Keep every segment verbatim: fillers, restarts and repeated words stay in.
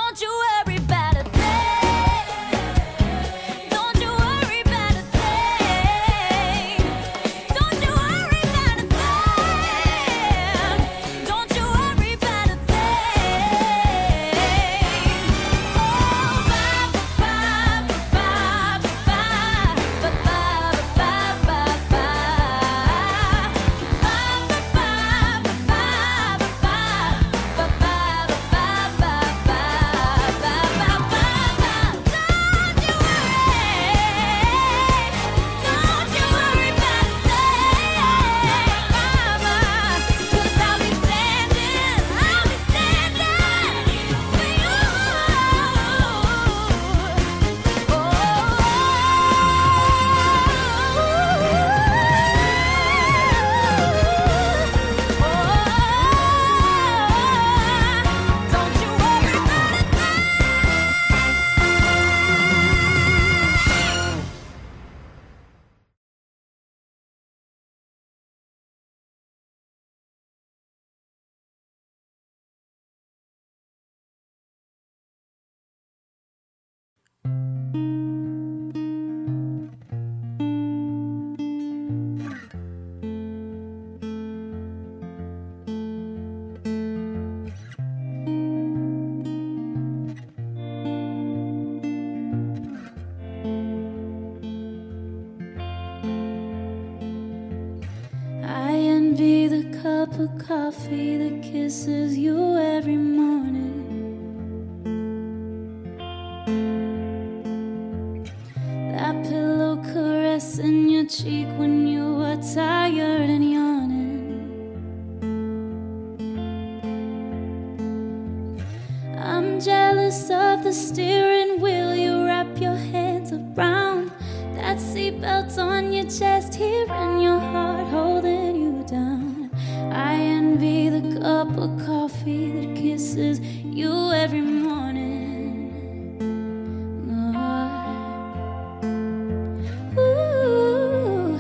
Don't you worry about a thing. Don't you worry about a thing. Don't you worry about a thing. Don't you worry about a thing. Oh, ba ba ba ba ba ba ba ba ba I envy the cup of coffee that kisses you every morning. That pillow caressing your cheek when you are tired and yawning. I'm jealous of the steering wheel you wrap your hands around. That seatbelt on your chest, hearing your heart holding you down. I envy the cup of coffee that kisses you every morning. Oh. Ooh,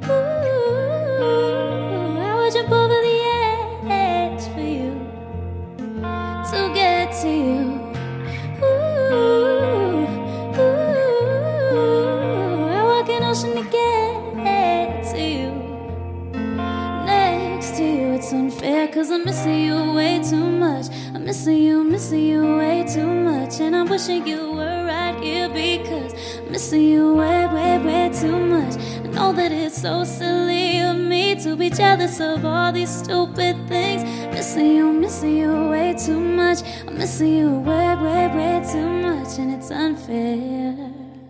ooh, I would jump over the edge for you to get to you. Ocean to get to you, next to you. It's unfair cause I'm missing you way too much. I'm missing you, missing you way too much. And I'm wishing you were right here because I'm missing you way, way, way too much. I know that it's so silly of me to be jealous of all these stupid things. Missing you, missing you way too much. I'm missing you way, way, way too much. And it's unfair.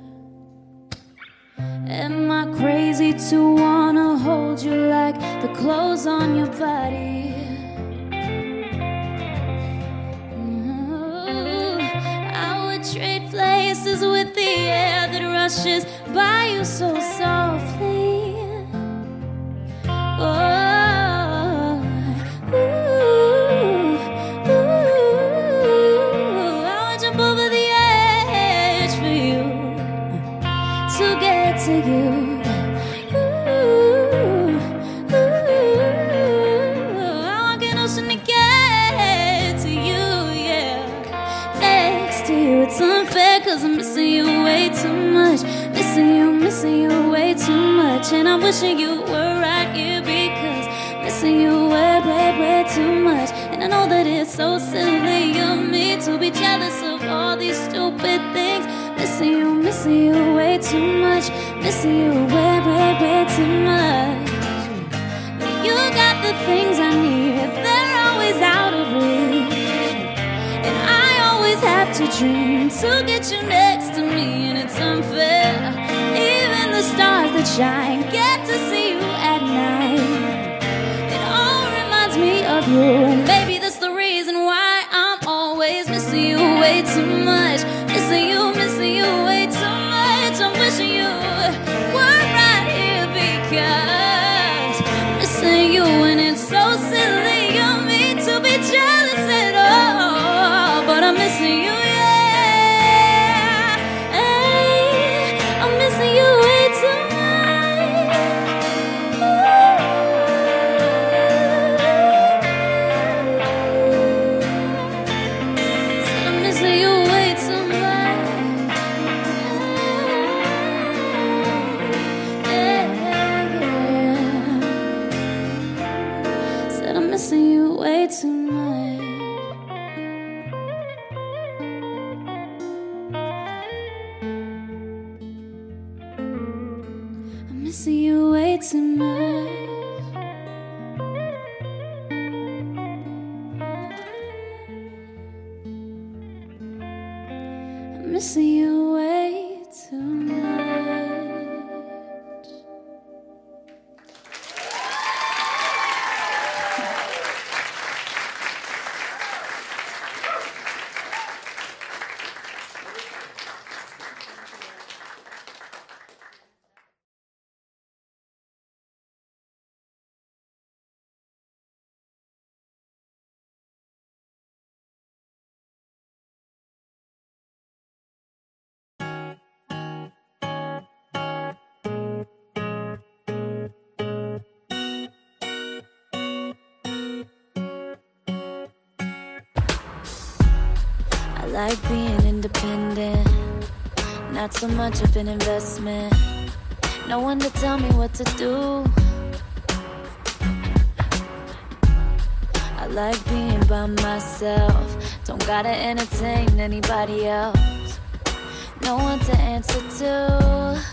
Am I crazy to wanna hold you like the clothes on your body? Ooh, I would trade places with the air that rushes by you so softly. Oh, ooh, ooh, I would jump over the edge for you to get to you. Ooh, ooh, I walk an ocean to get to you, yeah. Next to you, it's unfair cause I'm missing you way too much. Missing you, missing you way too much. And I'm wishing you were right here because missing you way, way, way too much. And I know that it's so silly of me to be jealous of all these stupid things. Missing you, missing you way too much. Missing you way, way, way too much. You got the things I need, they're always out of reach. And I always have to dream to get you next to me. And it's unfair, even the stars that shine get to see you at night. It all reminds me of you, and maybe that's the reason why I'm always missing you way too much. Missing you, missing you way too much. I'm wishing you were right here because missing you, and it's so silly of me to be jealous at all. But I'm missing you, yeah. Hey, I'm missing you way too much. So I'm missing you missing you way too much. I'm missing you way too much. I like being independent, not so much of an investment. No one to tell me what to do. I like being by myself, don't gotta entertain anybody else. No one to answer to.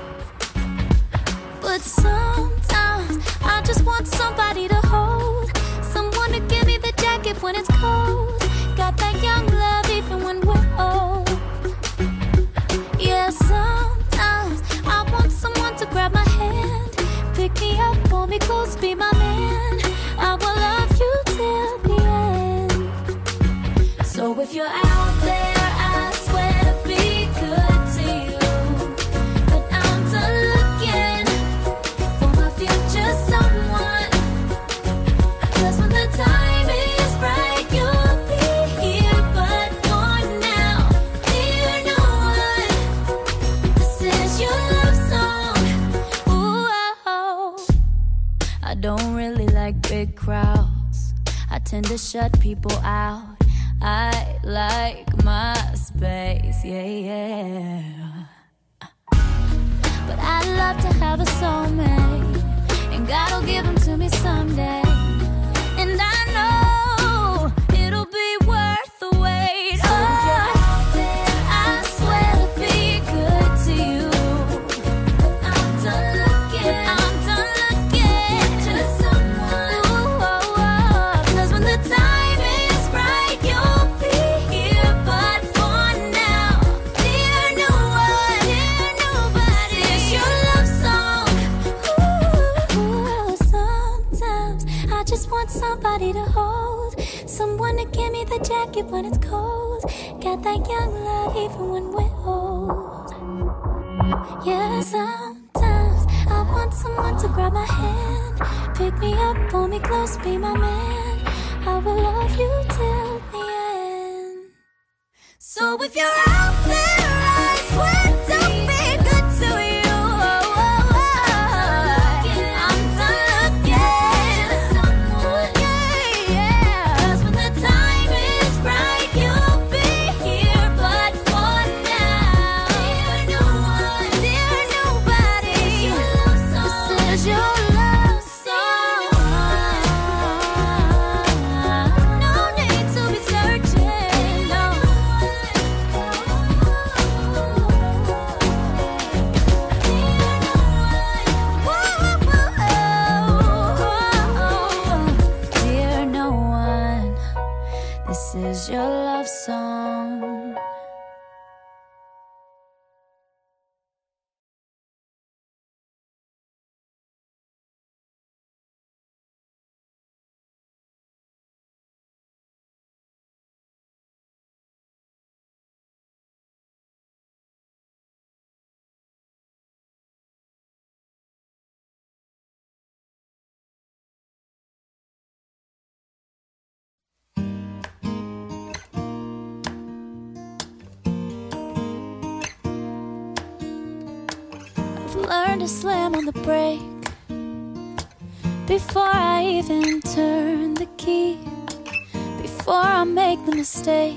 But sometimes I just want somebody to hold, someone to give me the jacket when it's cold. Got that young love even when we're old. Yeah, sometimes I want someone to grab my hand, pick me up, pull me close, be my man. I will love you till the end. So if you're out there, I swear to be good to you, but I'm done looking for my future someone. 'Cause when the time is right, you'll be here. But for now, dear no one, this is your love song. Ooh, oh. I don't really like big crowds, I tend to shut people out. I like my space, yeah, yeah. But I'd love to have a soulmate, and God'll give them to me someday. And I know it'll be worth the wait. So if you're out there, I swear to be good to you, but I'm done looking, I'm done looking to someone. Ooh, oh, oh. 'Cause when the time is right, you'll be here. But for now, dear no one, dear nobody, this is your love song. Ooh, sometimes I just want somebody to hold, someone to give me the jacket when it's cold. Got that young love even when we're old. Yeah, sometimes I want someone to grab my hand, pick me up, pull me close, be my man. I will love you till the end. So if you're out there, I swear to be good to you. Oh, oh, oh. I'm done looking for someone, yeah, yeah. 'Cause when the time is right, you'll be here. But for now, dear no one, dear nobody, this is your love song. No need to be searching, no. Dear no one, this is your love song. Learn to slam on the brake before I even turn the key, before I make the mistake,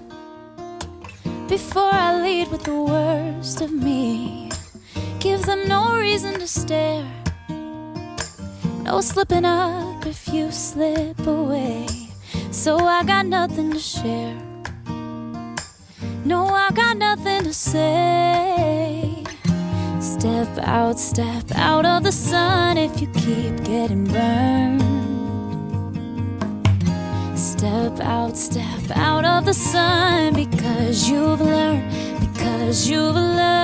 before I lead with the worst of me. Give them no reason to stare, no slipping up if you slip away. So I got nothing to share, no, I got nothing to say. Step out, step out of the sun if you keep getting burned. Step out, step out of the sun because you've learned, because you've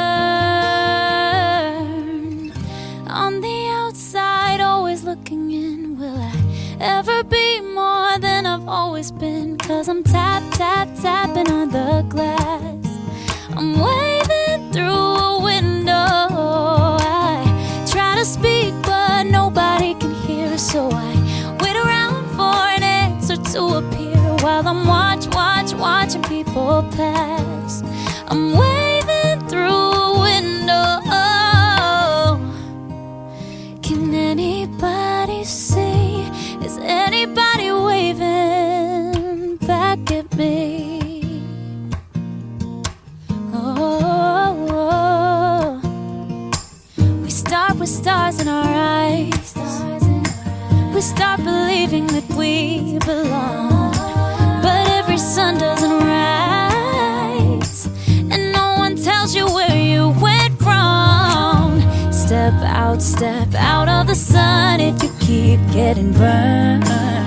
learned. On the outside, always looking in, will I ever be more than I've always been? Cause I'm tap, tap, tapping on the glass. I'm waving through a window. I try to speak but nobody can hear, so I wait around for an answer to appear while I'm watch, watch, watching people pass. I'm waving through a window. Can anybody see? Is anybody waving back at me? Oh, we start with stars in our eyes. We start believing that we belong, but every sun doesn't rise, and no one tells you where you went wrong. Step out, step out of the sun if you keep getting burned.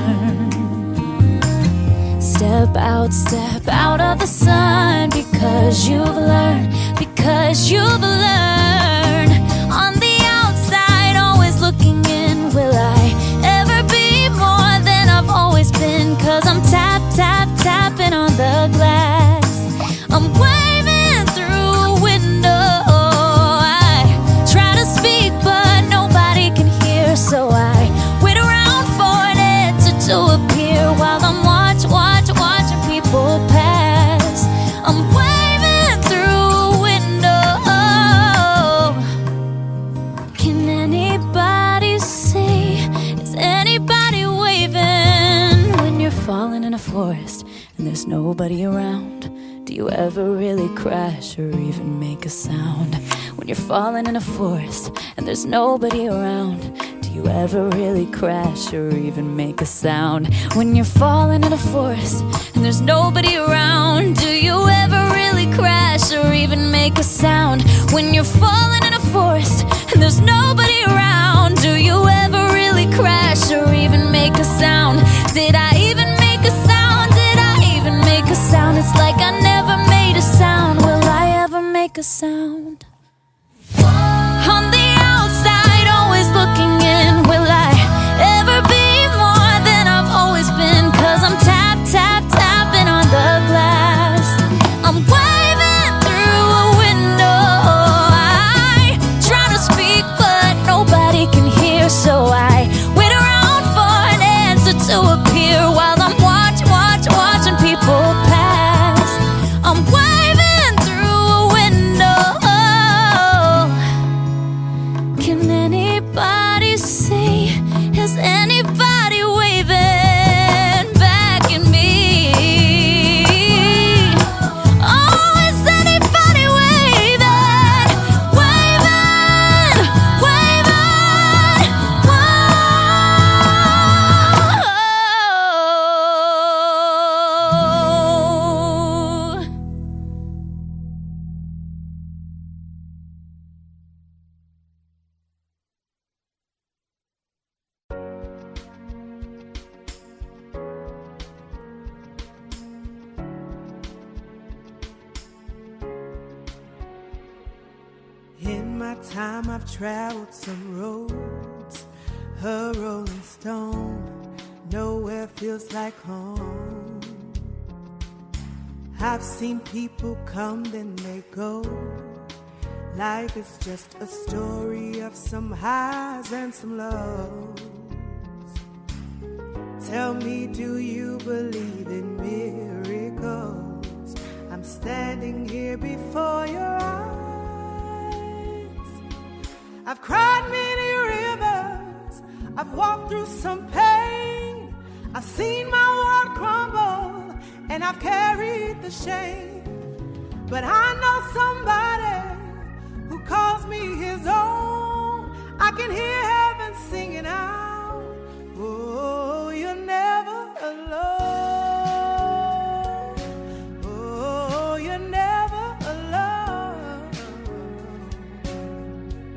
Step out, step out of the sun because you've learned, because you've learned. On the outside, always looking in, will I ever be more than I've always been? Cause I'm tap, tap, tapping on the glass. I'm waving through a window. I try to speak but nobody can hear, so I wait around for an answer to appear while I'm watch, watch, watching people pass. I'm waving through a window. Can anybody see? Is anybody waving? When you're falling in a forest and there's nobody around, do you ever really crash or even make a sound? When you're falling in a forest and there's nobody around, do you ever really crash or even make a sound? When you're falling in a forest and there's nobody around, do you ever really crash or even make a sound? When you're falling in a forest and there's nobody around, do you ever really crash or even make a sound? Did I even make a sound? Did I even make a sound? It's like I never made a sound. Will I ever make a sound? On the outside, always looking in, will I ever be more than I've always been? Cause I'm tap, tap, tapping on the glass. I'm waving through a window. I try to speak but nobody can hear, so I wait around for an answer to appear while I'm watch, watch, watching people pass. I'm waving through a window. Can anybody see? Is anybody waving back at me? Oh, is anybody waving? Waving, waving, whoa. In my time I've traveled some roads, a rolling stone, nowhere feels like home. I've seen people come then they go. Life is just a story of some highs and some lows. Tell me, do you believe in miracles? I'm standing here before your eyes. I've cried many rivers, I've walked through some pain, I've seen my world crumble, and I've carried the shame. But I know somebody who calls me his own. I can hear heaven singing out, oh, you're never alone. Oh, you're never alone.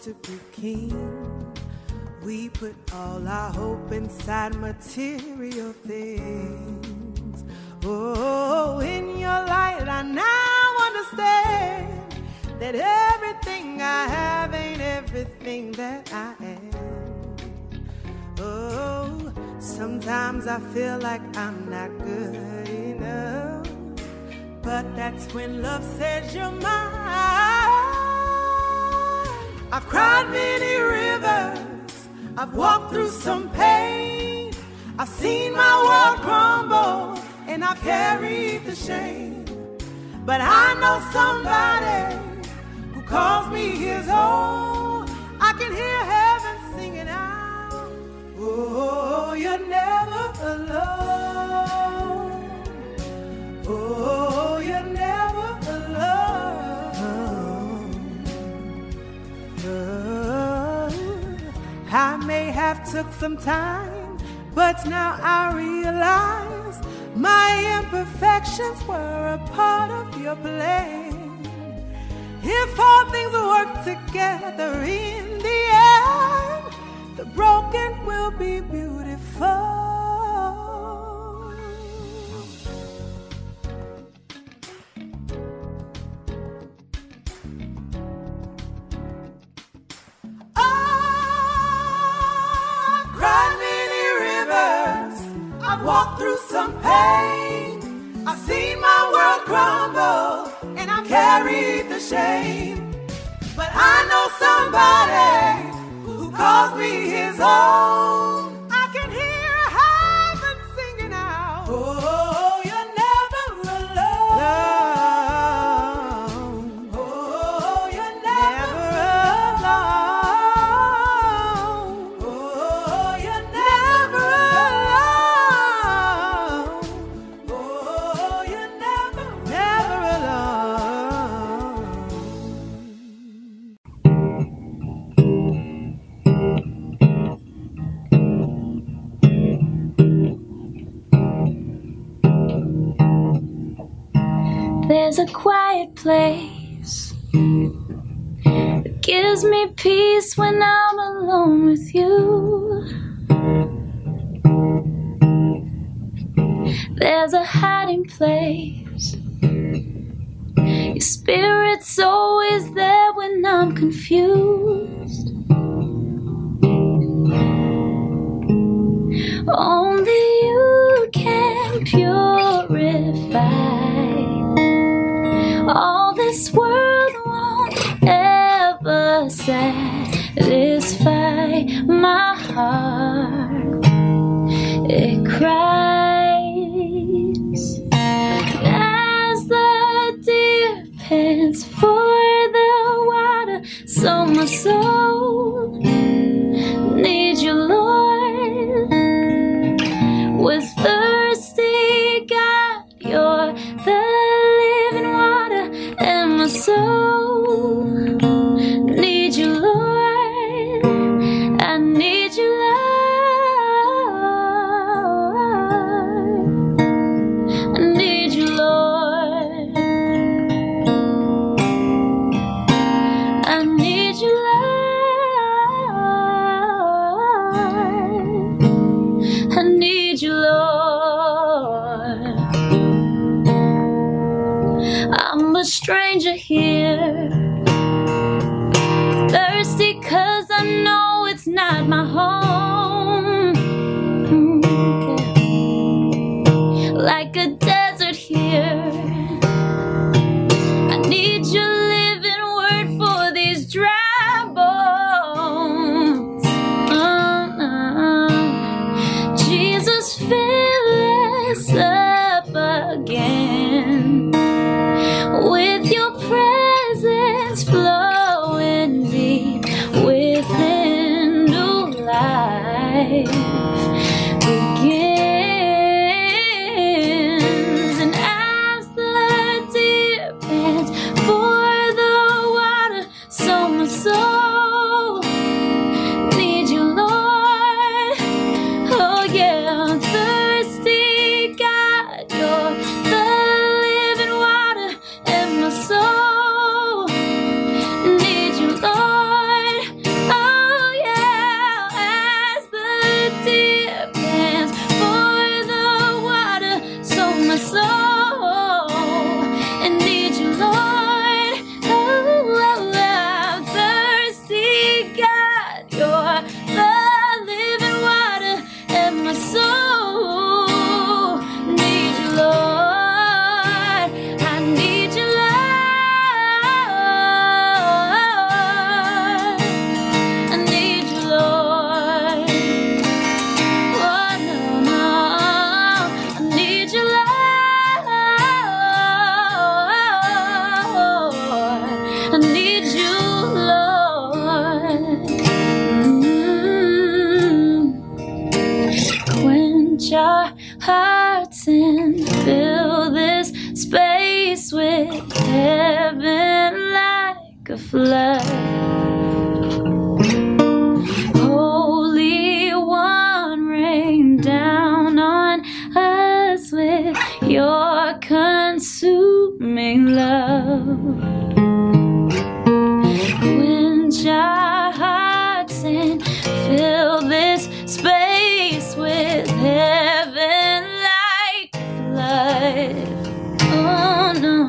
to be king. We put all our hope inside material things. Oh, in your light I now understand that everything I have ain't everything that I am. Oh, sometimes I feel like I'm not good enough, but that's when love says you're mine. I've cried many rivers, I've walked through some pain, I've seen my world crumble, and I've carried the shame. But I know somebody who calls me his own. I can hear heaven singing out, oh, you're never alone. Oh, you're never alone. Oh, I may have took some time, but now I realize my imperfections were a part of your plan. If all things work together in the end, the broken will be beautiful. I've cried many rivers, I've walked through some pain, I've seen my world crumble, and I've carried the shame. But I know somebody who calls me his own. I can hear heaven singing out, oh, you're never alone. Oh, you're never alone. Oh, you're never alone. Oh, you're never, never alone. There's a quiet place that gives me peace when I'm alone with you. There's a hiding place, your spirit's always there when I'm confused. Only you can purify. All this world won't ever satisfy my heart. It cries as the deer pants for the water. So my soul needs you, Lord. With thirsty God, you're the living water, and my soul needs you, Lord. I need you, Lord. I need you, Lord. I need you, Lord. I need you, Lord. I'm a stranger here, thirsty 'cause I know it's not my home. Like a desert here, I need your living word for these dry bones. Oh, no. Jesus, fill us up again with your presence flowing deep within. New life begin. hearts and fill this space with heaven like a flood. Holy One, rain down on us with your consuming love. Quench our hearts and fill this space with heaven like a flood. Oh no.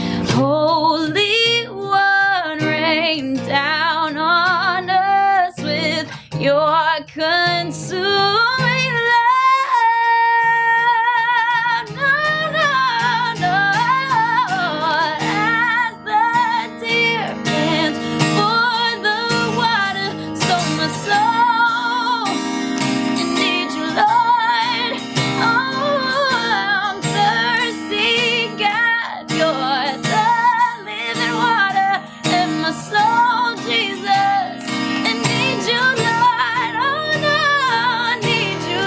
Holy One, rain down on us with your consuming love. No, no, no. As the deer pants for the water, so my soul, I need you, Lord. Oh, I'm thirsty, God. You're the living water in my soul, Jesus. I need you, Lord. Oh no, I need you,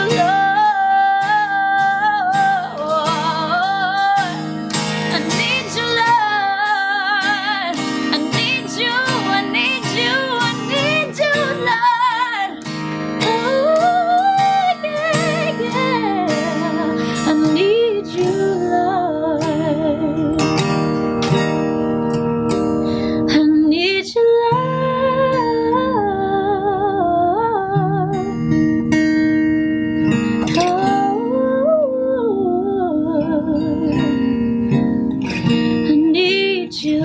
Lord. I need you, Lord. I need you, I need you, I need you, Lord. Oh yeah, yeah. I need you, Lord. I need you, Lord. Oh, I need you,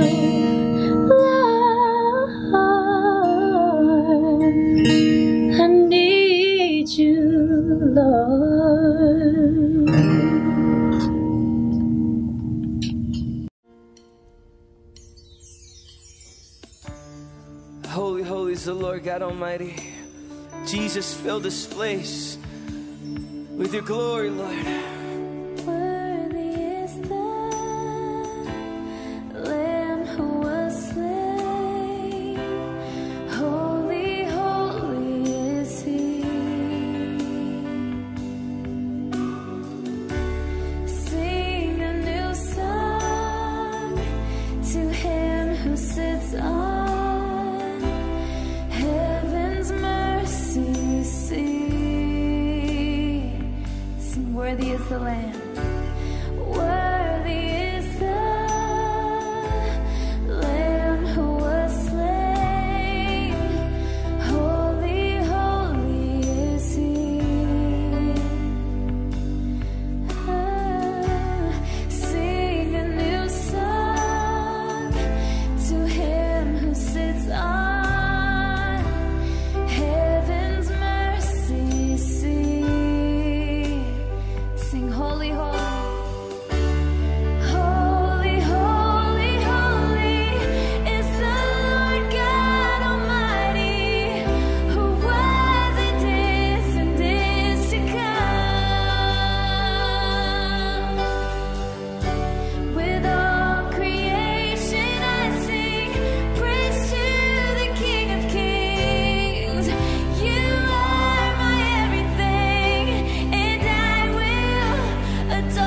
Lord. I need you, Lord. Holy, holy is the Lord God Almighty. Jesus, fill this place with your glory, Lord. Worthy is the Lamb who was slain. Holy, holy is He. Sing a new song to Him who sits on heaven's mercy seat. Sing, worthy is the Lamb. Worthy is the Lamb who was slain. Holy, holy is He. Ah, sing a new song to Him who sits on heaven's mercy seat. Sing, holy, holy. Holy, holy, holy is the Lord God Almighty, who was and is and is to come. With all creation I sing praise to the King of Kings. You are my everything, and I will adore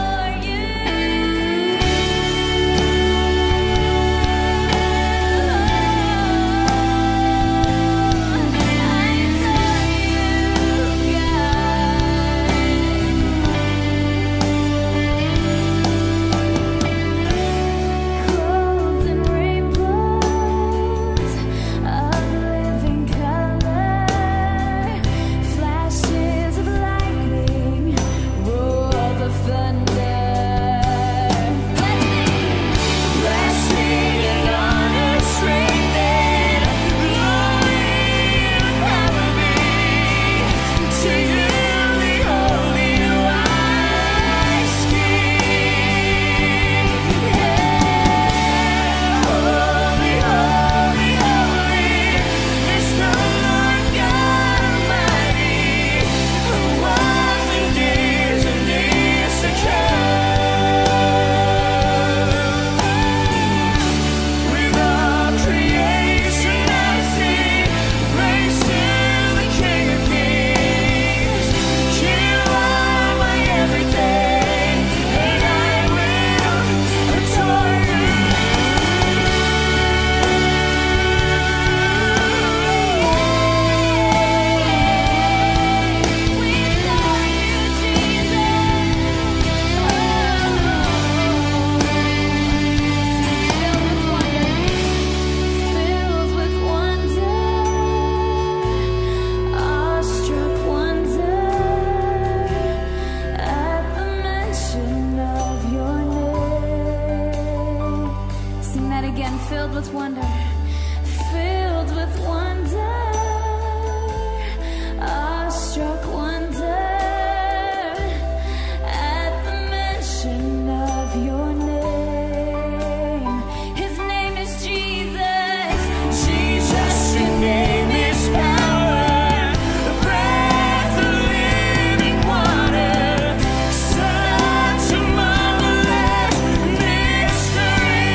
again, filled with wonder, filled with wonder, awestruck wonder at the mention of your name. His name is Jesus. Jesus, your name is power, the breath of living water, such a marvelous mystery.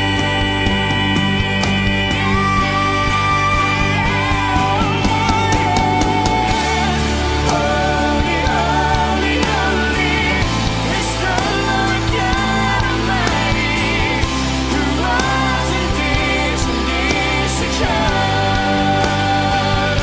Holy, holy, holy is the Lord God Almighty, who was and is and is to come.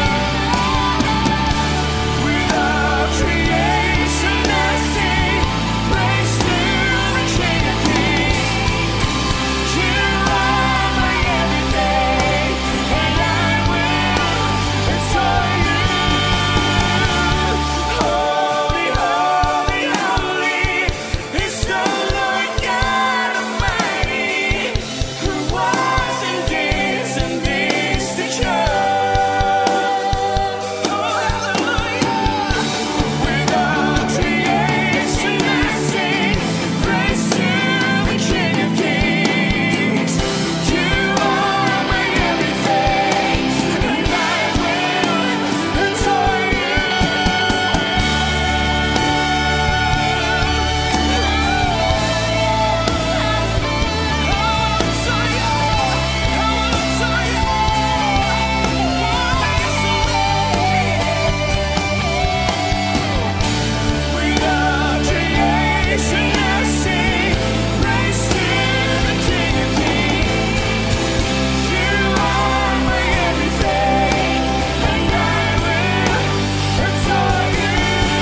With all creation I sing praise to the King of Kings. You are my everything, and I will adore you. Holy, holy, holy is the Lord God Almighty, who was and is and is to come. Oh, hallelujah. With all creation I sing praise to the King of Kings. You are my everything, and I will adore you. With all creation I sing praise to the King of Kings. You are my everything, and I will adore you.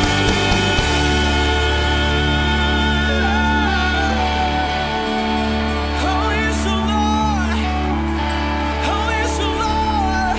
Oh, yes, the Lord. Oh, yes, the Lord.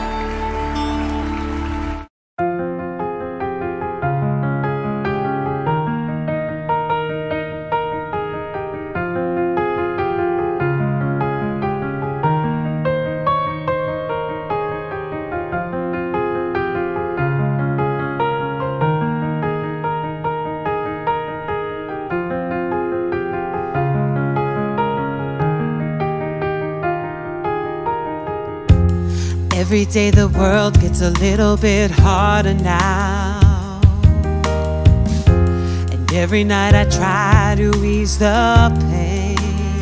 Every day the world gets a little bit harder now, and every night I try to ease the pain,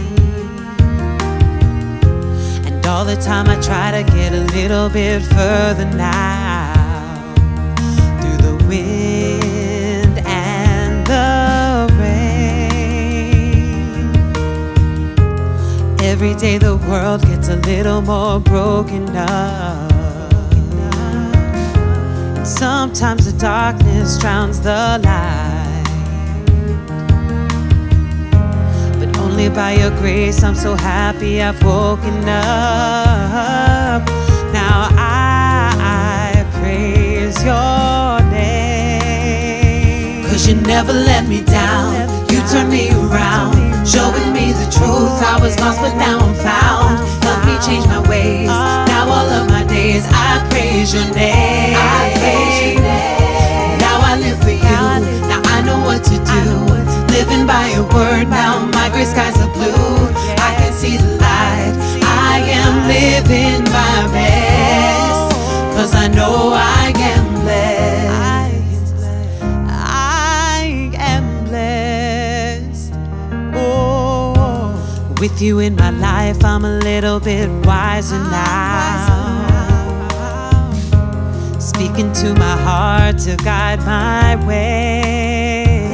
and all the time I try to get a little bit further now, through the wind and the rain. Every day the world gets a little more broken up. Sometimes the darkness drowns the light, but only by your grace I'm so happy I've woken up. Now I, I praise your name, 'cause you never let me down. You turned me around, showing me the truth. I was lost but now I'm found. Help me change my ways. Now all of my days I praise your name. I praise your name. Now I live for you. Now I know what to do. Living by your word. Now my gray skies are blue. I can see the light. I am living my best, 'cause I know I am blessed. I am blessed. Oh, with you in my life, I'm a little bit wiser now. Speaking to my heart to guide my way.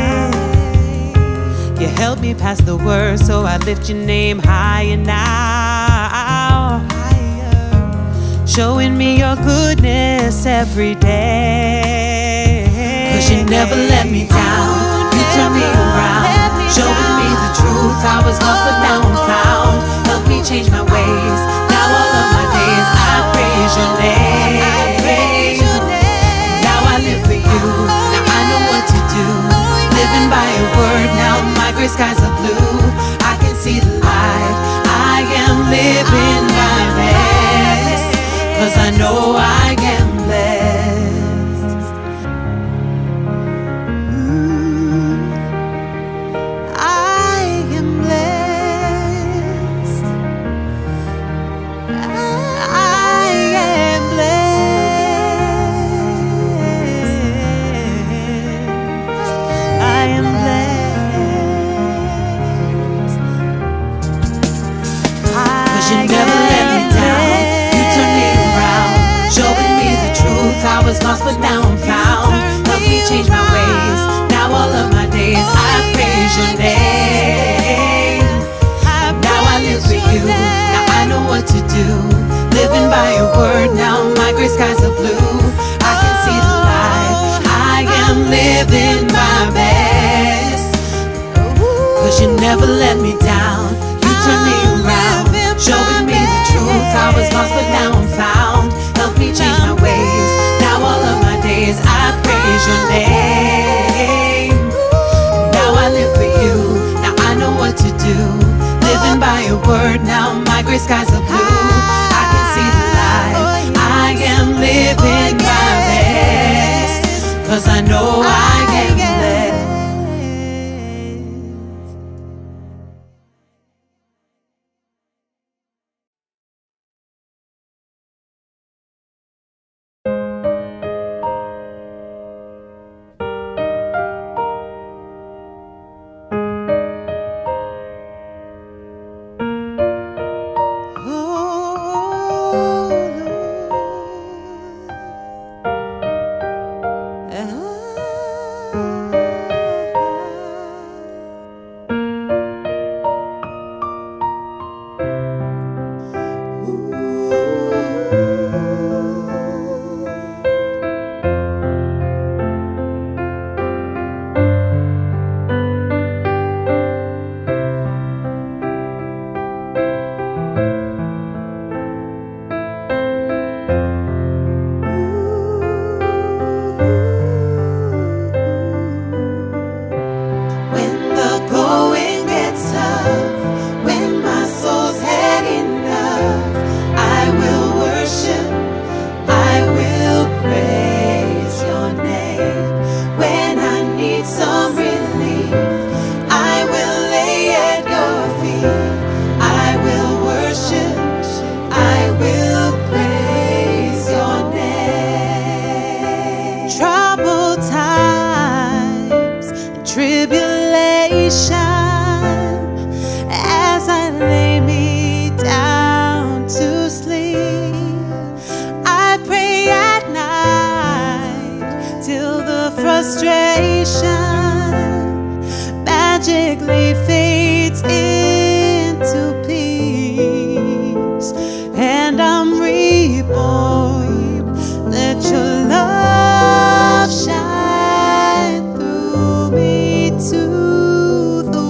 You help me pass the word, so I lift your name higher now. Showing me your goodness every day. 'Cause you never let me down. You turn me around, showing me the truth. I was lost but now I'm found. Help me change my ways. Now all of my days I praise your name. Now I live for you. Now I know what to do. Living by your word. Now my gray skies are blue. I can see the light. living my best, 'cause I know I am blessed. Mm, I am blessed. I am blessed. I am blessed. 'Cause you never let me down. You turned me around, showing me the truth. I was lost, but now I'm found. Help me change my ways. Now all of my days I praise your name. Now I live for you. Now I know what to do. Living by your word. Now my gray skies are blue. I can see the light. I am living my best. 'Cause you never let me down. You turned me around, showing me the truth. I was lost, but now I'm found. Help me change my ways. Now all of my days I praise your name. Now I live for you. Now I know what to do. Living by your word. Now my gray skies are blue. I can see the light. I am living my best, 'cause I know I am blessed. Magically fades into peace, and I'm reborn. Let your love shine through me to the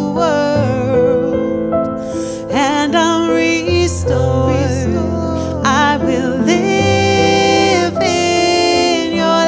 world, and I'm restored. I will live in your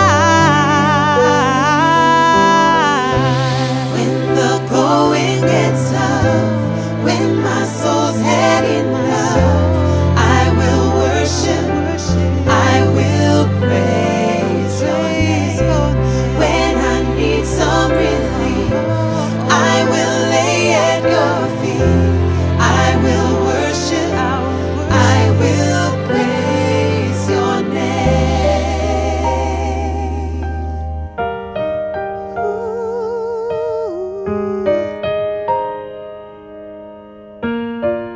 light. When the going gets tough, when my soul's had enough, I will worship, I will praise your name. When I need some relief, I will lay at your feet. I will worship, I will praise your name. Ooh.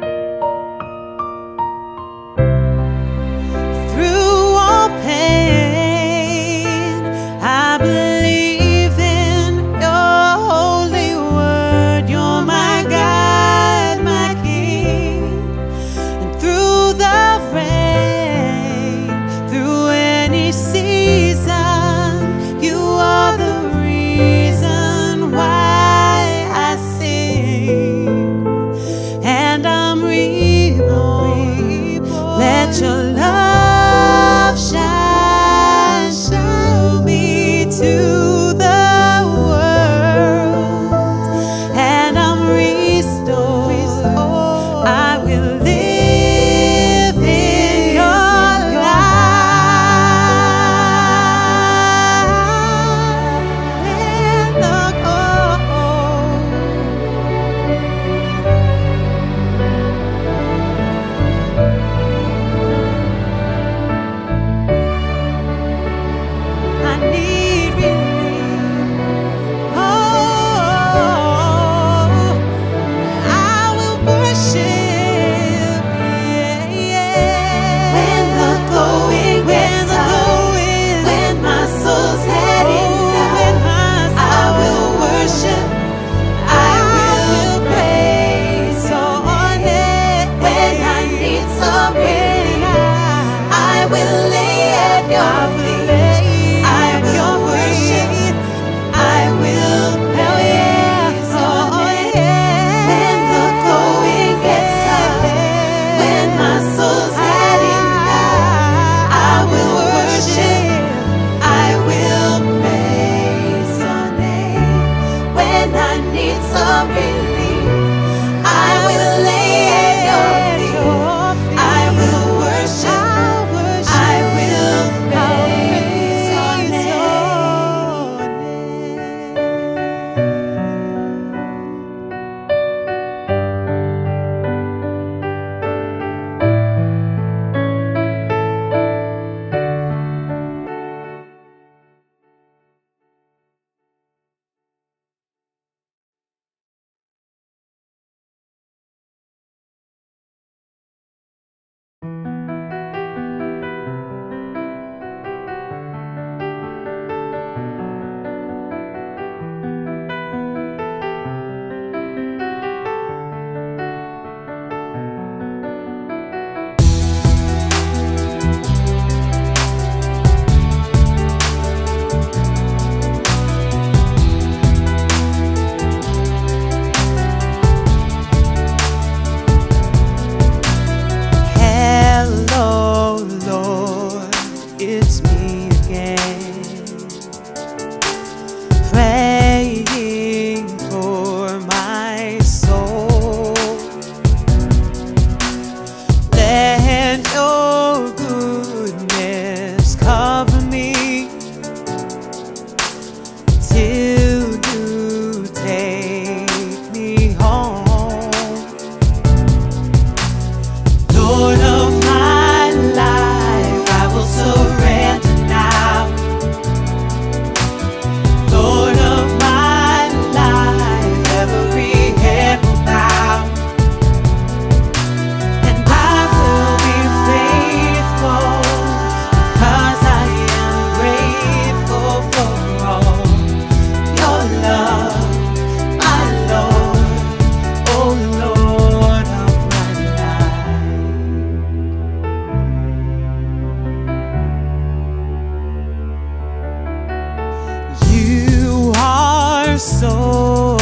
so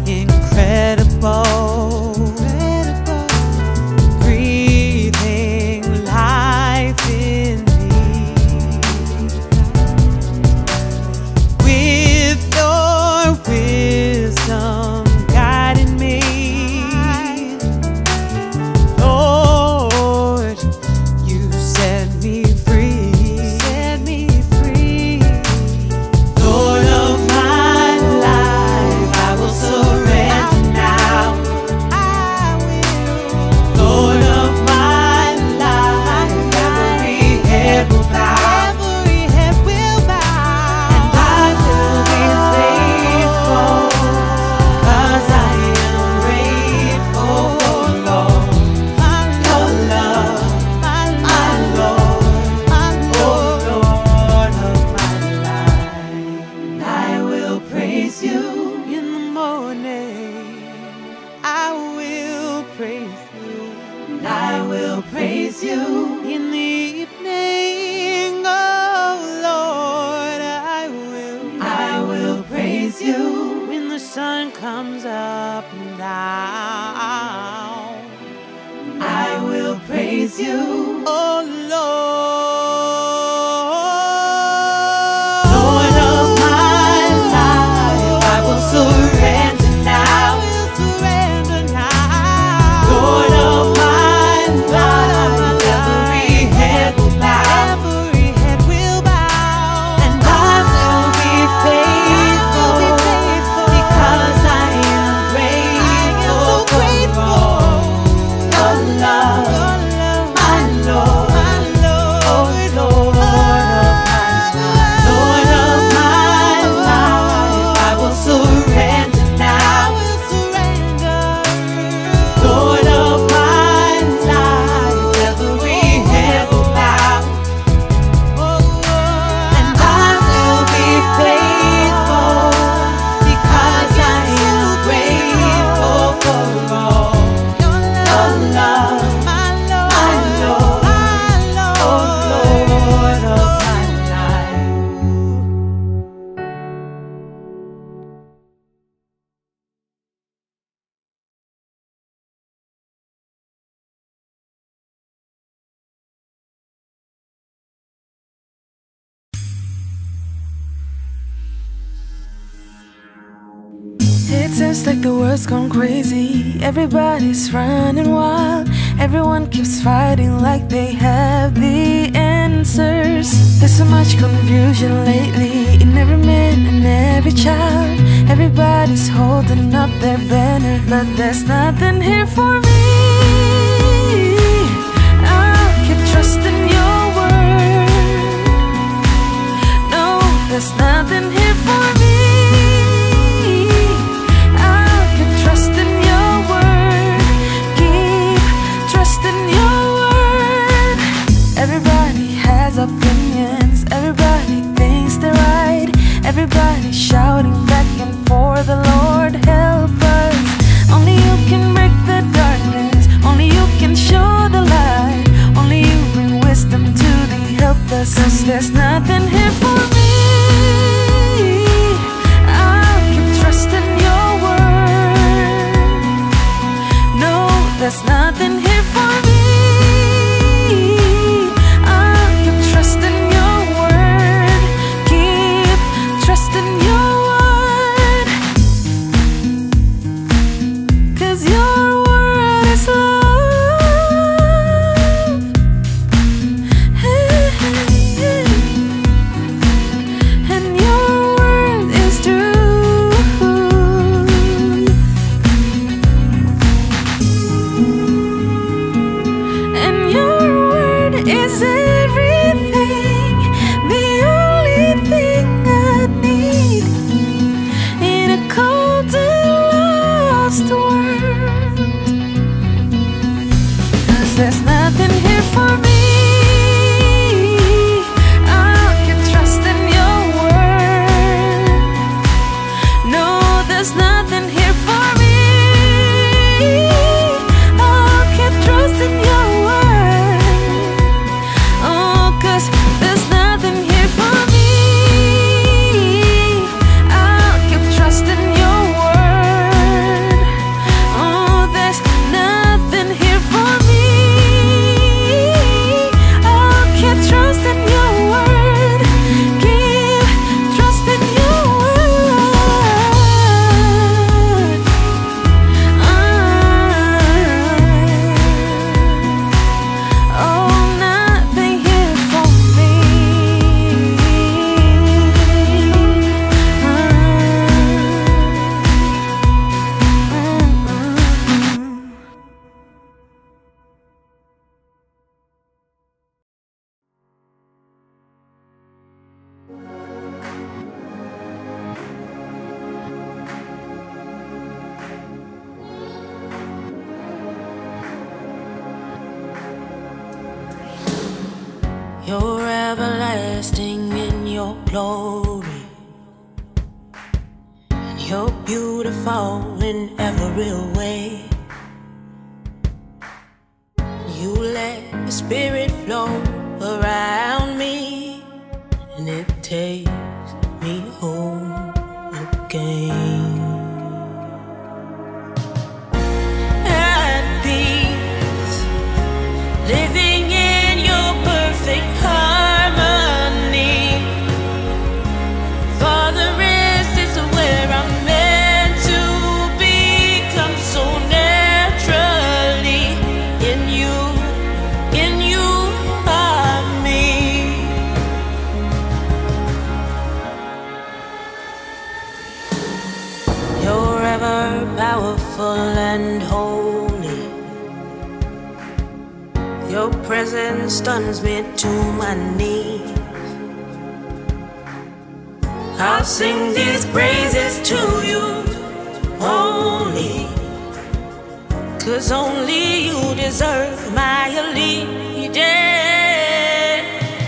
incredible, breathing life in me. With your wisdom guiding me, Lord, you set me free, set me free. Lord of my life, I will surrender now. I will. Lord of my life, every head will bow, every head will bow, and I will be faithful, 'cause I am grateful for Lord, your love, my Lord, oh Lord of my life. I will praise you in the morning, I will praise you, I will praise you in the evening, oh Lord, I will, I will praise you when the sun comes up and down. I will praise you, oh Lord. Lord of my life, I will surrender now. I will surrender now. Lord of my life, every head will bow, every head will bow, and I will be faithful, because I am grateful for all your love, my Lord, It seems like the world's gone crazy. Everybody's running wild. Everyone keeps fighting like they have the answers. There's so much confusion lately in every man and every child. Everybody's holding up their banner, but there's nothing here for me. I'll keep trusting your word. No, there's nothing here for me. Opinions, everybody thinks they're right. Everybody shouting back and forth, the Lord help us. Only you can break the darkness, only you can show the light. Only you bring wisdom to the helpless. Cause there's nothing here for me. I'll keep trusting your word. No, there's nothing here for me. There's nothing here for me. I'll keep trusting your word. No, there's nothing here for me. I'll keep trusting your word. Oh, cause there's nothing here for me. I'll keep trusting your word. Oh, there's nothing here for me. Trust in your word. Keep trusting your word. Uh, oh, nothing here for me. Uh, uh, uh, uh. You're everlasting in your glory. You're beautiful in every way. You let the Spirit flow around me, and it takes me home again. At peace, living in your perfect harmony. Father, rest is where I'm meant to become so naturally. In you, in you are me. You're ever powerful and holy. Your presence stuns me to my knees. I'll sing these praises to you only, 'cause only you deserve my allegiance.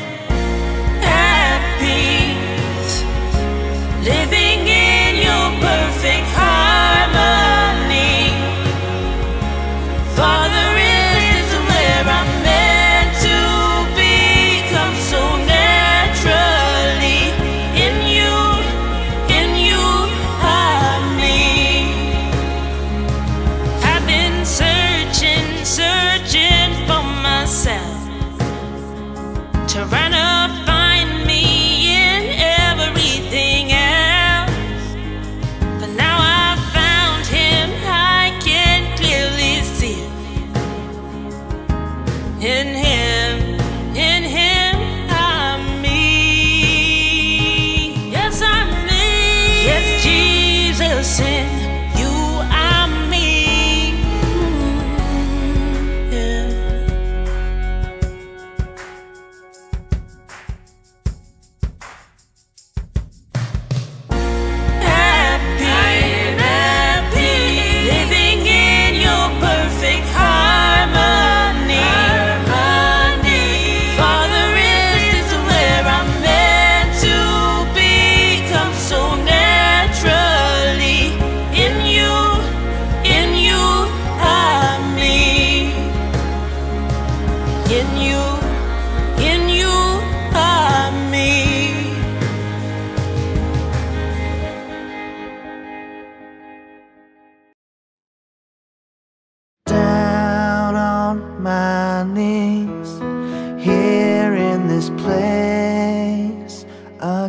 At peace, living in your perfect harmony. Father,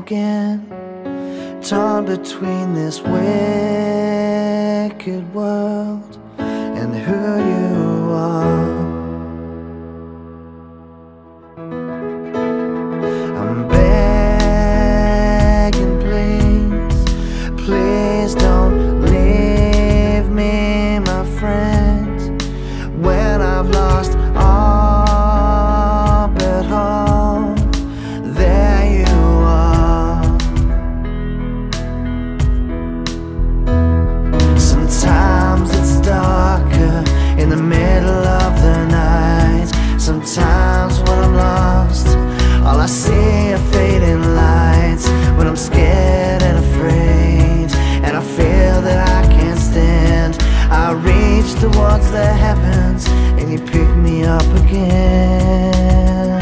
again, torn between this wicked world and who you are. I'm begging, please, please don't leave me, my friend, when I've lost all but hope. There you are. Sometimes it's darker in the middle of the night. Sometimes when I'm lost, all I see are fading lights. When I'm scared and afraid, and I feel that I can't stand, I reach towards the heavens, and you pick me up again.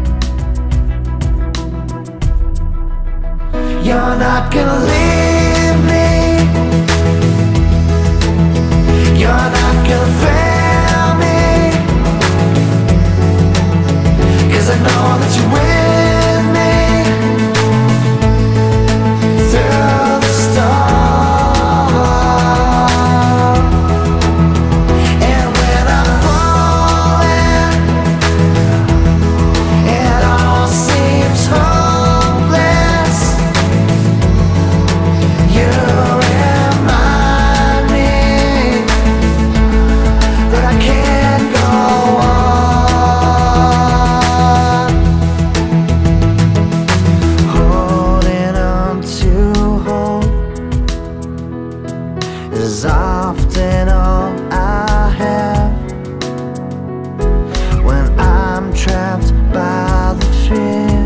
You're not gonna leave me. You're not gonna fail me, 'cause I know that you're with me through the storm. And when I'm falling, it all seems hopeless, you remind me that I can't go on. Holding on to hope is often all I have when I'm trapped by the fear,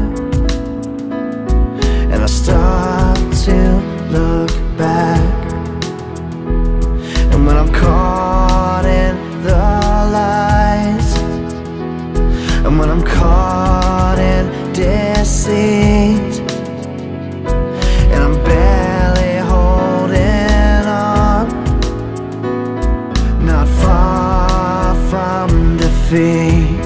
and I start to look back. And when I'm caught in the lies, and when I'm caught in deceit, and I'm barely holding on, not far from defeat.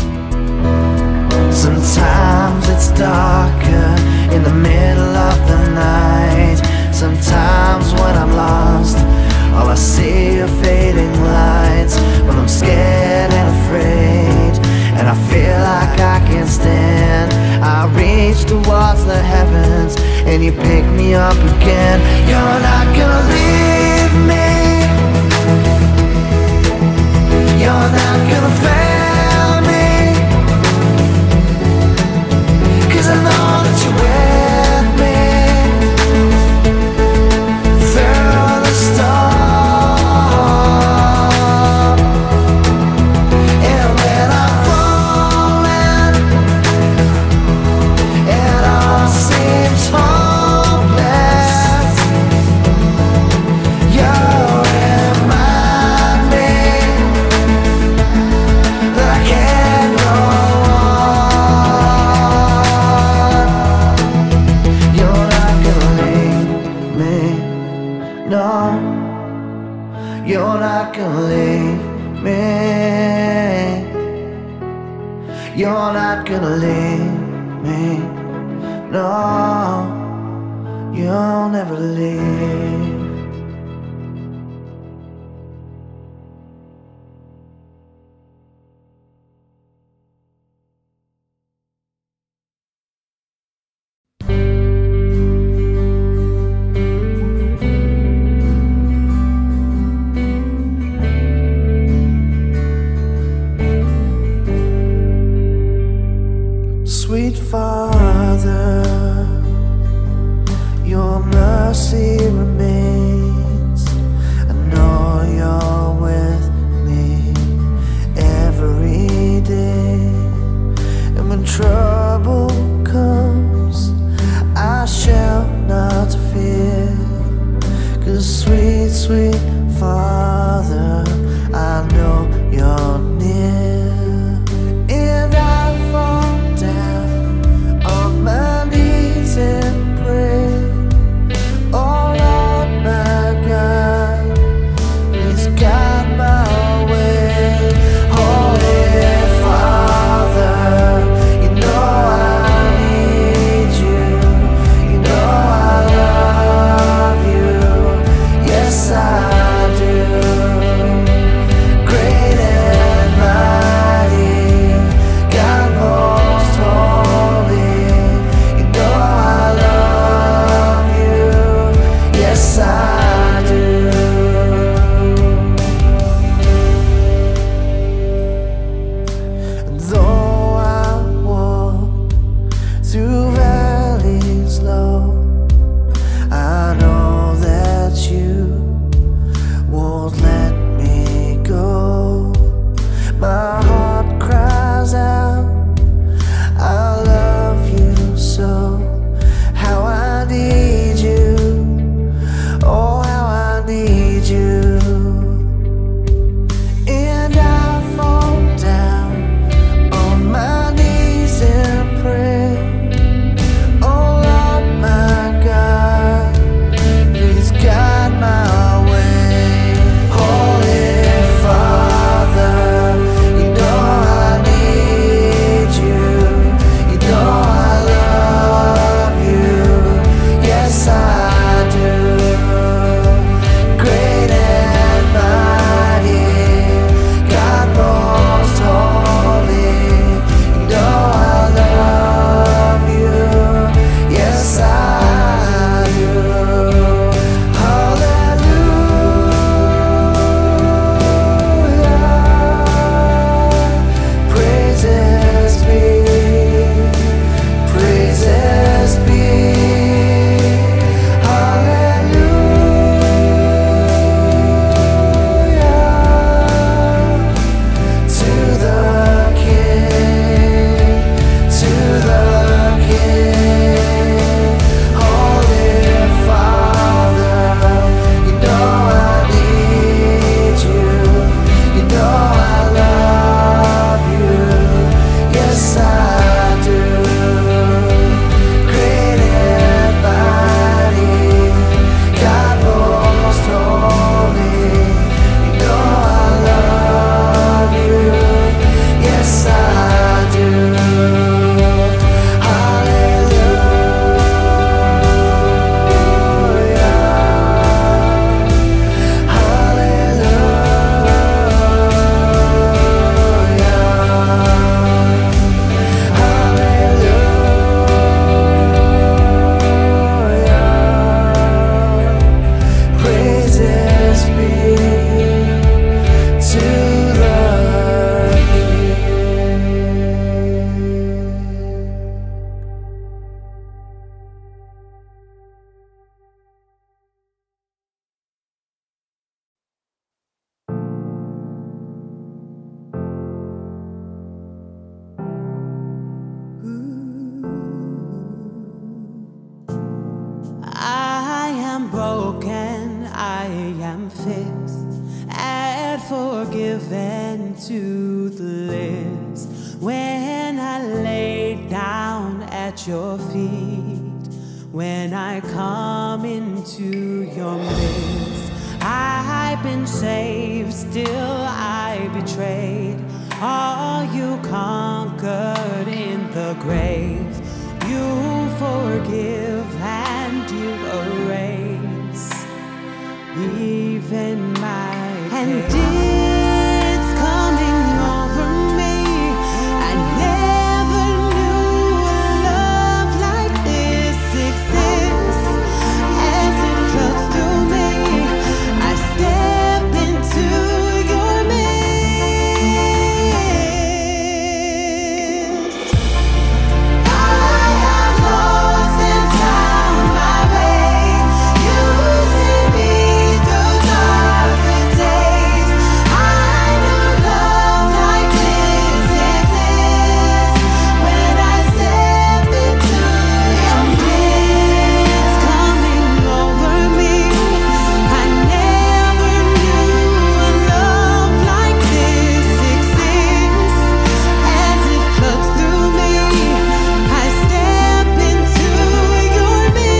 Sometimes it's darker in the middle of the night. Sometimes when I'm lost, all I see are fading lights. When I'm scared and afraid, and I feel like I can't stand, I reach towards the heavens, and you pick me up again. You're not gonna leave me. You're not gonna fail me, 'cause I know that you're with me through the storm. And when I'm falling, it all seems hopeless, you remind me that I can't go on. You're not gonna leave me, no. You're not gonna leave me. You're not gonna leave me, no. You'll never leave. Sweet Father, your mercy remains. I know you're with me every day. And when trouble comes, I shall not fear. 'Cause sweet, sweet Father, I know you're near. And I fall down on my knees and pray, oh Lord my God, please guide my way. Holy Father, you know I need you. fixed, add forgiven to the list. When I lay down at your feet, when I come into your midst, I've been saved, still I betrayed. All you conquered in the grave, you forgive and you erase even my and it's coming over me. I never knew a love like this exists. As it flows through me, I step into your midst. I have lost and found my way. You see me through darker days. I know love like this exists. When I step into your midst, coming over me. I never knew a love like this exists. As it flows through me, I step into your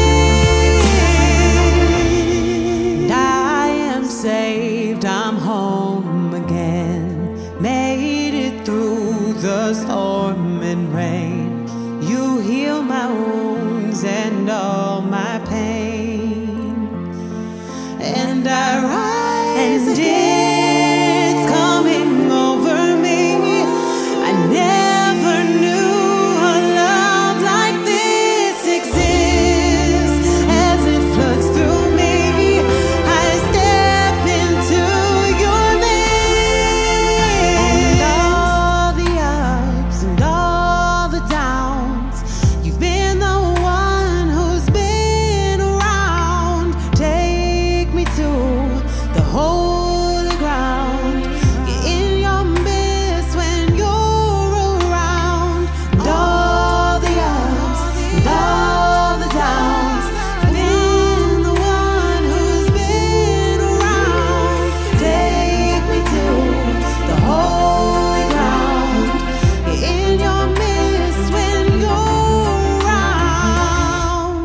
midst. I am saved, I'm home again. Made it through the storm and rain. You heal my wounds and all my pain. And I rise and it's coming over me. I never knew a love like this exists. As it floods through me, I step into your midst. And all the ups and all the downs, you've been the one who's been around. Take me to the holy ground. You're in your midst when you're around. And all the ups and all the downs, you've been the one who's been around. Take me to the holy ground. You're in your midst when you're around.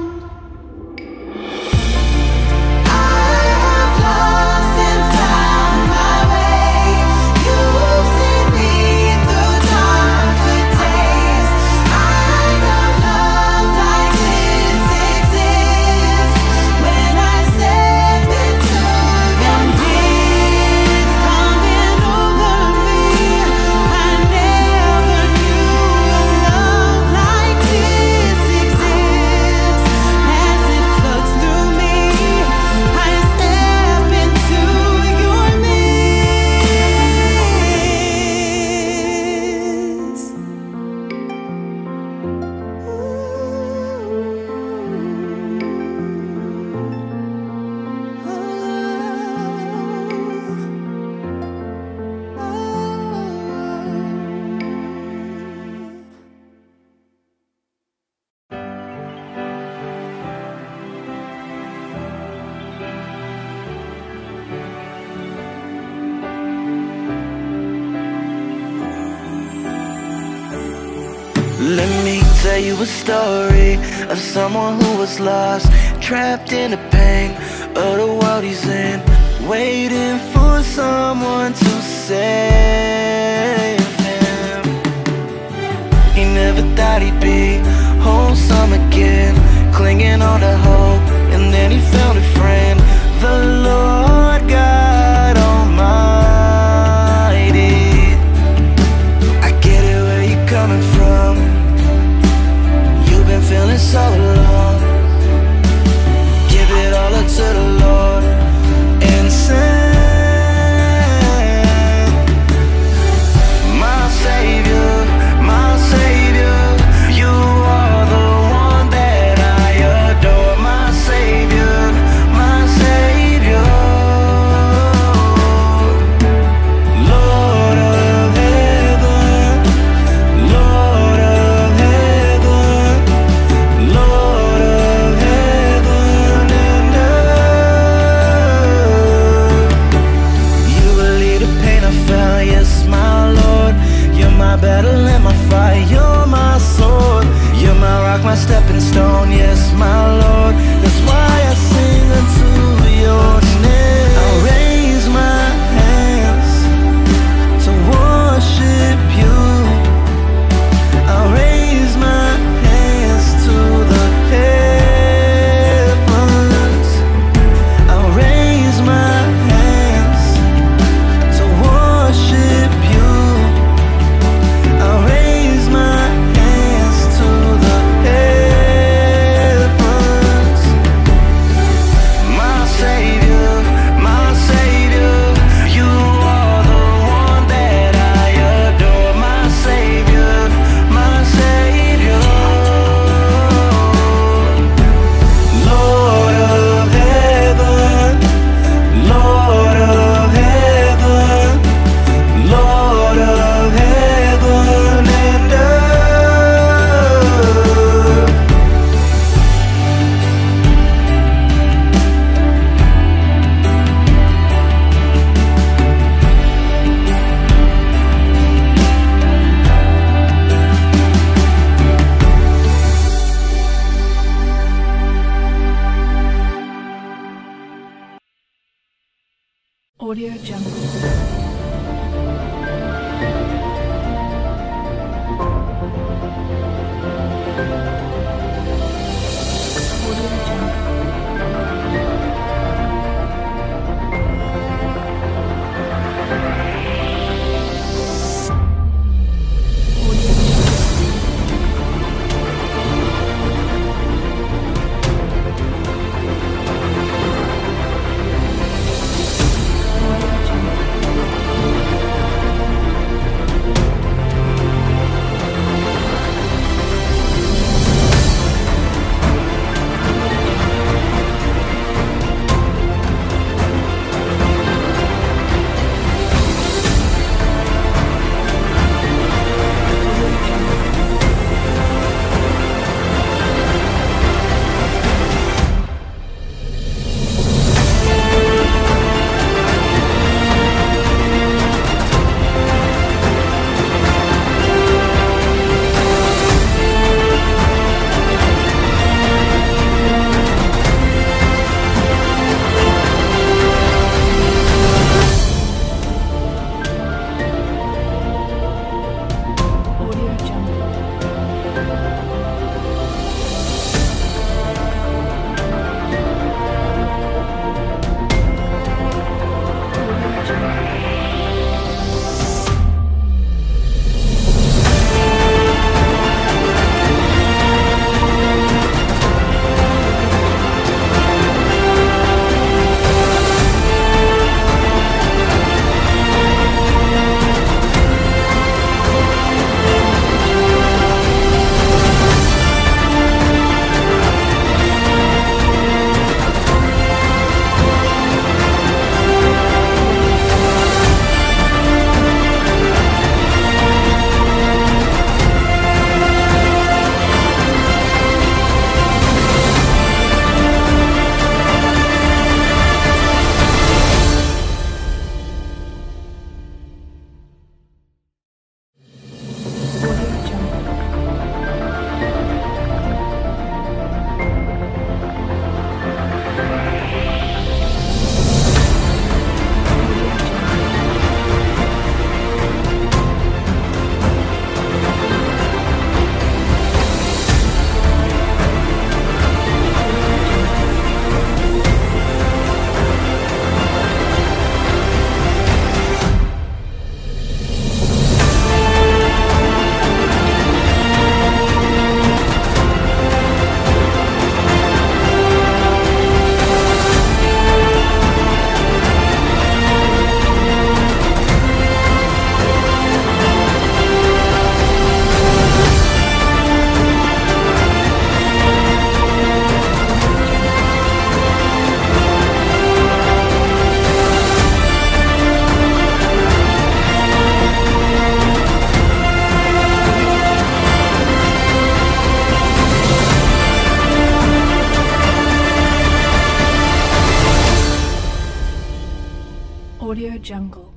I have lost and found my way. You've seen me through darker days. I know love like this exists. When I step into your midst, coming over me. I never knew a love like this exists. As it flows through me, I step into your midst. Let me tell you a story of someone who was lost, trapped in the pain of the world he's in, waiting for someone to save him. He never thought he'd be wholesome again, clinging on to hope, and then he found a friend, the Lord God Almighty. I get it where you're coming from. You've been feeling so alone. Give it all up to the Lord and sing. My Savior, my Savior, you are the one that I adore. My Savior, my Savior. Audio Jungle. Audio Jungle.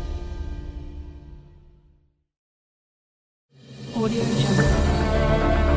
Audio Jungle.